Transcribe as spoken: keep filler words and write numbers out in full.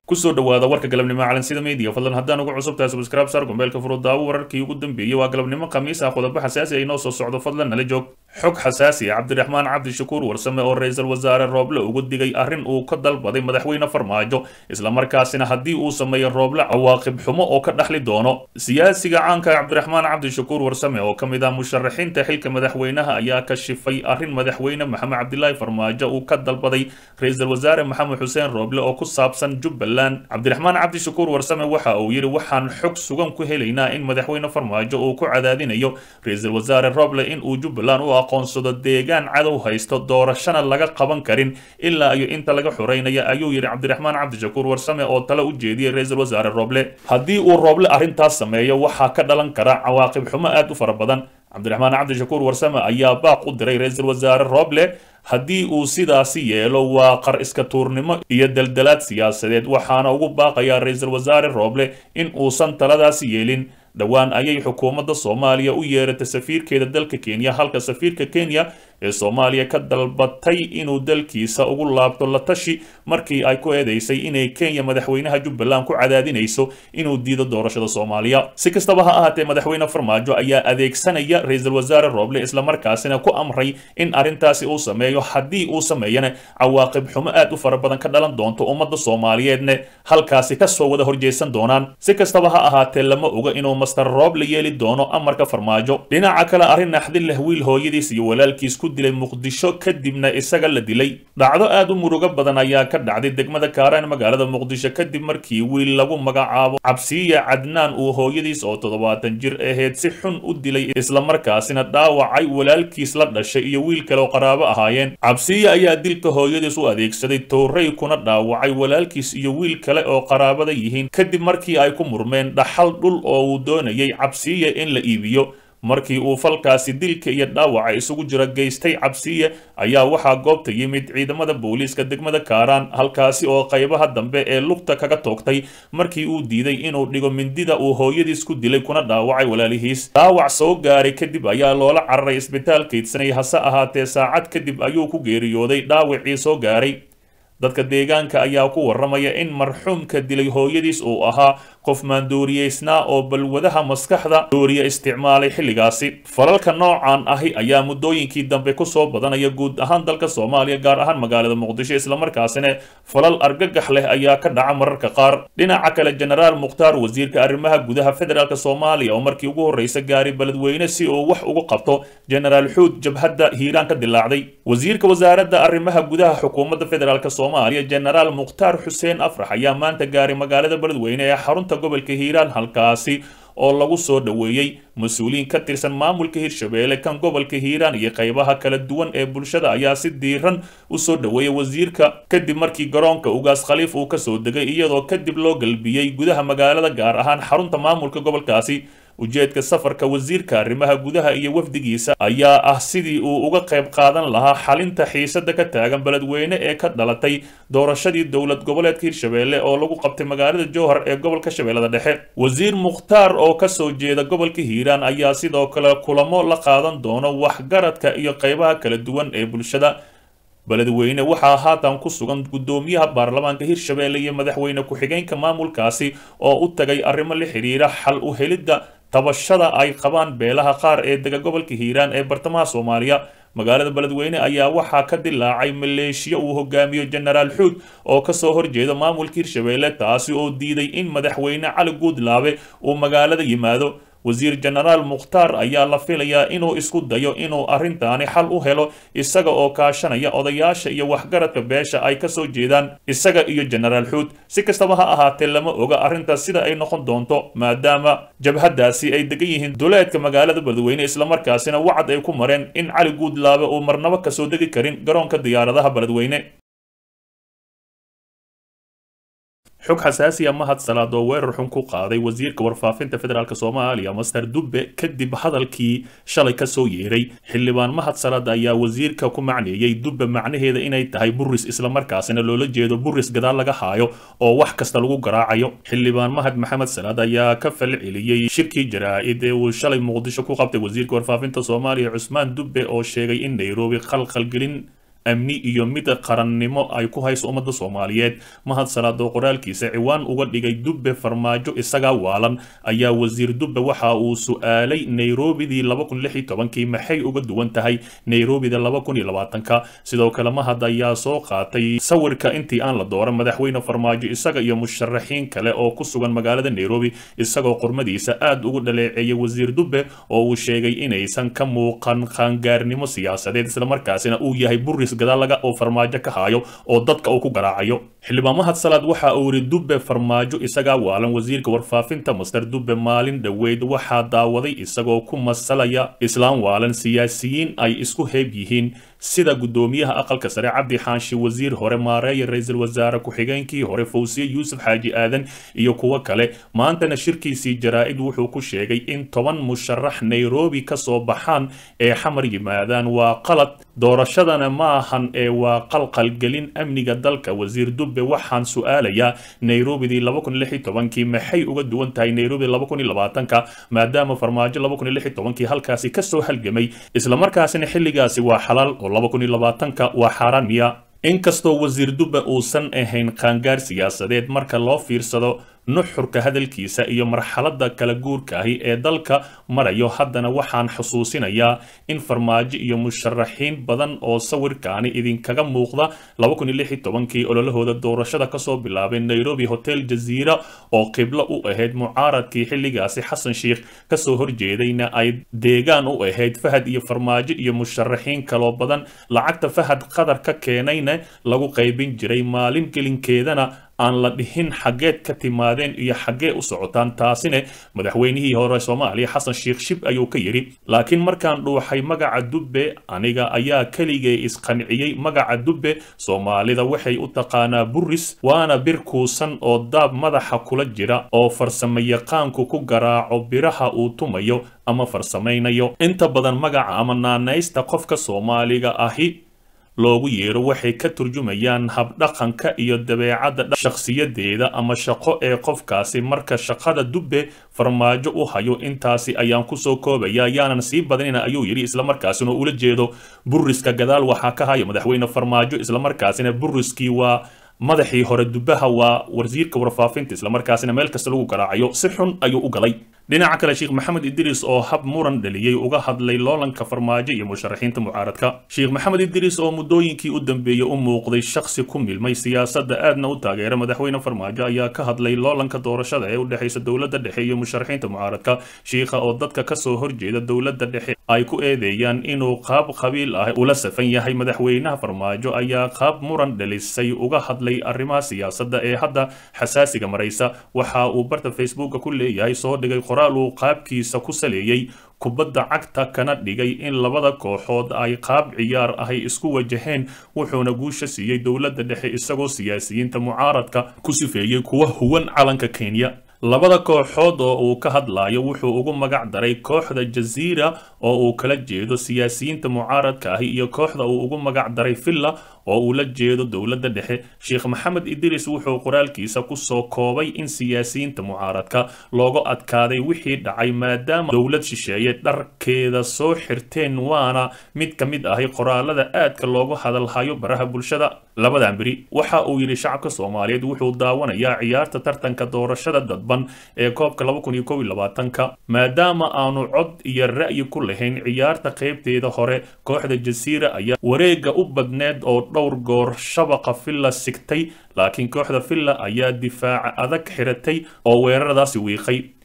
kusoo dhawaada warka galabnimo calansida media fadlan haddaan ugu cusubtahay subscribe sar gombeelka furo daawo wararkii ugu dambeeyay waa galabnimo khamiis ah qodobo xasaasi ah inoo soo socdo fadlan nala joog xog xasaasi ah cabdiraxmaan cabdishakuur warsame oo ra'iisul wasaare Rooble ugu digay arrin uu ka dalbaday madaxweyne Farmaajo isla markaasina haddii uu sameeyo Rooble cawaaqib xumo oo ka dhaxli doono siyaasiga caanka cabdiraxmaan cabdishakuur warsame oo kamid ah musharaxiinta xilka madaxweynaha ayaa ka shifay arrin madaxweyne Maxamed Cabdilaahi Farmaajo uu ka dalbaday ra'iisul wasaare Maxamed Xuseen Rooble oo ku saabsan Jubbaland cabdiraxmaan cabdishakuur warsame waxa uu yiri waxaan xog sugan ku helaynaa in madaxweyne Farmaajo uu ku cadaadinayo ra'iisul wasaare Rooble in uu Jubbaland u aqoonsado deegaan cadow haysto doorashana laga qaban karin ilaa iyo inta laga xoreynayo ayuu yiri cabdiraxmaan cabdishakuur warsame oo tala u jeediyay ra'iisul wasaare Rooble haddii uu Rooble arrintaas sameeyo waxa ka dhalan kara cawaaqib xumo aad u fara badan cabdiraxmaan cabdishakuur warsame ayaa baaq u diray ra'iisul wasaare Rooble haddii uu sidaasi yeelo waa qar iska tuurnimo iyo daldalaad siyaasadeed waxaana ugu baaqayaa ra'iisul wasaare Rooble in uusan taladaasi yeelin dhawaan ayay xukuumadda Soomaaliya u yeeratay safiirkeeda dalka Kenya halka safiirka Kenya ee Soomaaliya ka dalbatay inuu dalkiisa ugu laabto la tashi markii ay ku eedeysay inay Kenya madaxweynaha Jubbaland ku cadaadinayso inuu diido doorashada Soomaaliya si kastaba ha ahaatee madaxweyne Farmaajo ayaa adeegsanaya ra'iisul wasaare Rooble isla markaasina ku amray in arrintaasi uu sameeyo haddii uu sameeyana cawaaqib xumo aad u fara badan ka dhalan doonto ummadda Soomaaliyeedna halkaasi ka soo wada horjeesan doonaan si kastaba ha ahaatee lama oga inuu master Rooble yeeli doono amarka Farmaajo dhinaca kale arrin naxdin leh wiil hooyadiis iyo walaalkiis ku dilay Muqdisho kadibna isaga la dilay dhacdo aad u murugo badan ayaa ka dhacday degmada Kaaraan magaalada Muqdisho kadib markii wiil lagu magacaabo Cabsiye Cadnaan uu hooyadiis oo toddobaatan jir ahayd si xun u dilay isla markaasina dhaawacay walaalkiis la dhashay iyo wiil kale oo qaraabo ahaayeen Cabsiye ayaa dilka hooyadiis u adeegsaday tooray kuna dhaawacay walaalkiis iyo wiil kale oo qaraabada yihiin kadib markii ay ku murmeen dhaxal dhul oo uu doonayay Cabsiye in la iibiyo markii uu falkaasi dilka iyo dhaawaca isugu jira geystay Cabsiye ayaa waxa goobta yimid ciidamada booliiska degmada Kaaraan halkaasi oo qaybaha dambe ee lugta kaga toogtay markii uu diiday inuu dhigo mindida uu hooyadiis ku dilay kuna dhaawacay walaalihiis dhaawac soo gaaray kadib ayaa loola cararay isbitaalka Idsanay hase ahaatee saacad kadib ayuu ku geeriyooday dhaawacii soo gaaray dadka deegaanka ayaa ku waramaya in marxuumka dilay hooyadiis uu ahaa qof maandooriyeysnaa oo balwadaha maskaxda dooriya isticmaalay xilligaasi falalka noocan ahi ayaa muddooyinkii dambe ku soo badanaya guud ahaan dalka Soomaaliya gaar ahaan magaalada Muqdisho isla markaasina falal argagax leh ayaa ka dhaca mararka qaar dhinaca kale Generaal Mukhtaar wasiirka arrimaha gudaha federaalka Soomaaliya oo markii ugu horeysay gaari beledweyne si uu wax ugu qabto Generaal Xuud jabhadda Hiiraan ka dilaacday wasiirka wasaaradda arrimaha gudaha xukuumadda federaalka Soomaaliya Generaal Mukhtaar Xuseen Afrax ayaa maanta gaari magaalada beledweyne ee xarunta gobolka Hiiraan halkaasi oo lagu soo dhaweeyay mas'uuliin ka tirsan maamulka Hirshabeelle kan gobolka Hiiraan iyo qaybaha kala duwan ee bulshada ayaa si diiran u soo dhaweeyay wasiirka kadib markii garoonka Ugaas Khaliif uu ka soo degay iyadoo kadib loo galbiyay gudaha magaalada gaar ahaan xarunta maamulka gobolkaasi ujeedka safarka wasiirka arrimaha gudaha iyo wafdigiisa ayaa ah sidii uu uga qayb qaadan lahaa xalinta xiisada ka taagan beledweyne ee ka dhalatay doorashadii dowlad goboleedka Hirshabeelle oo lagu qabtay magaalada Jowhar ee gobolka Shabeellada Dhexe wasiir Mukhtaar oo ka soo jeeda gobolka Hiiraan ayaa sidoo kale kulamo la qaadan doona waxgaradka iyo qaybaha kala duwan ee bulshada beledweyne waxaa haatan ku sugan gudoomiyaha baarlamaanka Hirshabeelle iyo madaxweyne ku-xigeenka maamulkaasi oo u tagay arrimo la xiriira xal u helidda tabashada ay qabaan beelaha qaar ee dega gobolka Hiiraan ee bartamaha Soomaaliya magaalada beledweyne ayaa waxaa ka dilaacay maleeshiya uu hogaamiyo Generaal Xuud oo ka soo horjeeda maamulka Hirshabeelle taasi oo diiday in madaxweyne Cali Guudlaabe uu magaalada yimaado wasiir Generaal Mukhtaar ayaa la filayaa inuu isku dayo inuu arrintaani xal u helo isaga oo kaashanaya odayaasha iyo waxgaradka beesha ay ka soo jeedaan isaga iyo Generaal Xuud si kastaba ha ahaatee lama oga arrintaas sida ay noqon doonto maadaama jabhadaasi ay degan yihiin duleedka magaalada beledweyne isla markaasina wacad ay ku mareen in Cali Guudlaabe uu marnaba ka soo degi karin garoonka diyaaradaha beledweyne xog xasaasi ah mahad salaad oo weerar xun ku qaaday wasiirka warfaafinta federaalka Soomaaliya Master Dubbe kadib hadalkii shalay ka soo yeeray xildhibaan mahad salaad ayaa wasiirka ku macneeyay Dubbe macnaheeda inay tahay buris isla markaasina loola jeedo buris gadaal laga haayo oo wax kasta lagu garaacayo xildhibaan mahad maxamed salaad ayaa ka falceliyay shirkii jaraa'id ee uu shalay Muqdisho ku qabtay wasiirka warfaafinta Soomaaliya Cusmaan Dubbe oo sheegay in Nairobi khalkhal gelin amni iyo mid qarannimo ay ku hayso ummadda Soomaaliyeed. Mahad Salaad oo qoraalkiisa ciwaan uga dhigay Dube farmaajo isaga waalan ayaa wasiir Dube waxa uu su'aalay Nairobi laba kun iyo lix iyo toban maxay uga duwan tahay Nairobi laba kun iyo labaatan ka. sidoo kale Mahad ayaa soo qaatay sawirka intii aan la dooran madaxweyne farmaajo isaga iyo musharaxiin kale oo ku sugan magaalada Nairobi isagoo qormadiisa aad ugu dhaleeceeyay wasiir Dube oo uu sheegay inaysan ka muuqan qaangaarnimo siyaasadeed isla markaasina uu yahay buris gadaalaga oo farmaajo ka hayo oo dadka uu ku garaacayo. xildhibaan Mahad Salaad waxa uu yiri Dube farmaajo isaga waalan wasiirka warfaafinta Master Dube maalin dhaweyd waxa daawaday isagoo ku masalaya islaan waalan siyaasiyiin ay isku heeb yihiin sida gudoomiyaha aqalka sare Cabdi Xaanshi wasiir hore maareey ra'iisul wasaare ku xigeenkii hore Fawsiye Yuusuf Xaaji Aadan iyo kuwa kale. maantana shirkiisii jaraa'id wuxuu ku sheegay in toban musharax Nairobi ka soo baxaan ee xamar yimaadaan waa qalad doorashadana ma ahan ee waa qalqal gelin amniga dalka. wasiir Dube waxaan su'aalayaa Nairobi laba kun iyo lix iyo toban maxay uga duwan tahay Nairobi laba kun iyo labaatan ka maadaama farmaajo laba kun iyo lix iyo toban halkaasi ka soo halgamay isla markaasina xilligaasi waa xalaal oo laba kun iyo labaatan ka waa xaaraan miya. inkastoo wasiir Dube uusan ahayn qaangaar siyaasadeed marka loo fiirsado nuxurka hadalkiisa iyo marxaladda kala guurka ahi ee dalka marayo, haddana waxaan xusuusinayaa in farmaajo iyo musharaxiin badan oo sawirkaani idinkaga muuqda laba kun iyo lix iyo toban ololahooda doorashada kasoo bilaabay Nairobi Hotel Jazeera oo qiblo u ahayd mucaaradkii xilligaasi Xasan Sheikh kasoo horjeedayna ay deegaan u ahayd Fahad iyo farmaajo iyo musharaxiin kaloo badan. lacagta Fahad qadar ka keenayna lagu qaybin jiray maalin gelinkeedana aan la dhihin xageed ka timaadeen iyo xagee u socotaan. taasina madaxweynihii hore Soomaaliya Xasan Sheikh shib ayuu ka yiri. laakiin markaan dhuuxay magaca Dube aniga ayaa kaligay isqanciyay magaca Dube Soomaalida waxay u taqaanaa buris waana bir kuusan oo daab madaxa kula jira oo farsamo yaqaanku ku garaaco biraha uu tumayo ama farsamaynayo. inta badan magaca ama naanaysta qofka Soomaaliga ahi loogu yeero waxay ka turjumayaan habdhaqanka iyo dabeecadda shakhsiyadeeda ama shaqo ee qofkaasi. marka shaqada Dube farmaajo u hayo intaasi ayaan ku soo koobaya yaanan sii badinina ayuu yiri isla markaasina ula jeedo buriska gadaal waxa ka hayo madaxweyne farmaajo isla markaasina buriskii waa madaxii hore Dubaha waa wasiirka warfaafinta isla markaasina meel kasta lagu garaacayo si xun ayuu u galay. dhinaca kale Sheikh Maxamed Idris oo hab muran dhaliyay uga hadlay loolanka farmaajo iyo musharaxiinta mucaaradka. Sheikh Maxamed Idris oo muddooyinkii u dambeeyay u muuqday shakhsi ku milmay siyaasadda aadna u taageera madaxweyne farmaajo ayaa ka hadlay loolanka doorashada ee u dhaxaysa dowladda dhexe iyo musharaxiinta mucaaradka. Sheikha oo dadka ka soo horjeeda dowladda dhexe ay ku eedeeyaan inuu qaab qabiil ah ula safan yahay madaxweynaha farmaajo ayaa qaab muran dhalisay uga hadlay arrimaha siyaasadda ee hadda xasaasiga maraysa. waxa uu barta Facebook ku leeyahay soo dhigay qoraal uu qaabkiisa ku saleeyay kubadda cagta kana dhigay in labada kooxood ay qaab ciyaar ahay isku wajaheen wuxuuna guusha siiyay dowladda dhexe isagoo siyaasiyiinta mucaaradka ku sifeeyay kuwa huwan calanka Kenya. labada kooxood oo uu ka hadlayo wuxuu ugu magac daray kooxda Jazeera oo uu kala jeedo siyaasiyiinta mucaaradka ah iyo kooxda uu ugu magac daray Villa oo uu la jeedo dowladda dhexe. Sheikh Maxamed Idris wuxuu qoraalkiisa ku soo koobay in siyaasiyiinta mucaaradka looga adkaaday wixii dhacay maadaama dowlad shisheeye dharkeeda soo xirteen waana mid ka mid ah qoraalada aadka loogu hadalhayo baraha bulshada labadan beri. waxa uu yiri shacabka Soomaaliyeed wuxuu daawanayaa ciyaarta tartanka doorashada dadban ee koobka laba kun iyo kow iyo labaatan ka maadaama aanu cod iyo ra'yi ku lahayn ciyaarta qaybteeda hore. kooxda Jazeera ayaa wareega u badneed oo dhowr goor shabaqa Villa sigtay laakiin kooxda Villa ayaa difaac adag xiratay oo weeraradaasi wiiqay.